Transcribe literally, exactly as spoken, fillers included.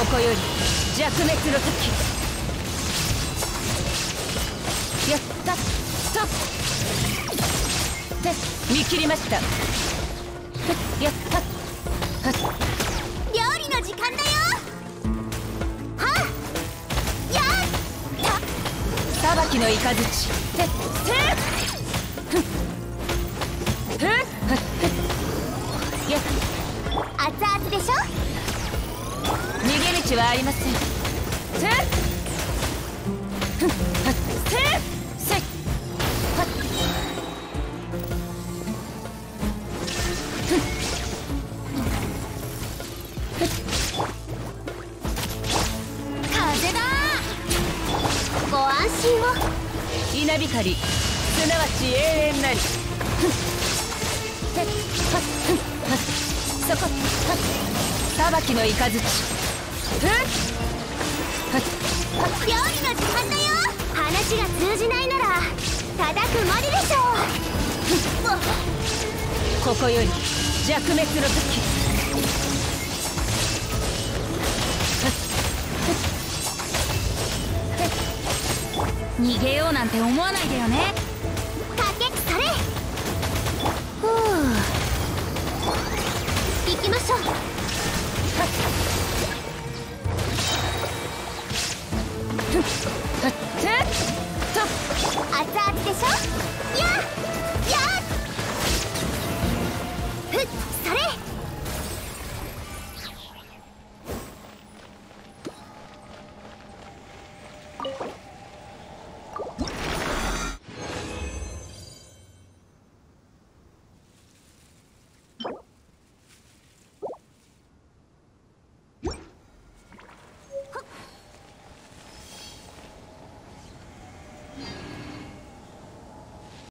ここより弱滅の時。やったとって見切りました。やった料理の時間だよ。はっやった裁きの雷てってふっふっやっ熱々でしょ。 逃げ道はありません。せっふっはっせっせっはっふっ風だ。ご安心を。 稲光すなわち永遠なり。ふっせっはっふっはっそこはっ裁きの雷ふっはっ料理の時間だよ。話が通じないなら叩くまででしょう。 ここより弱滅の時。逃げようなんて思わないでよね。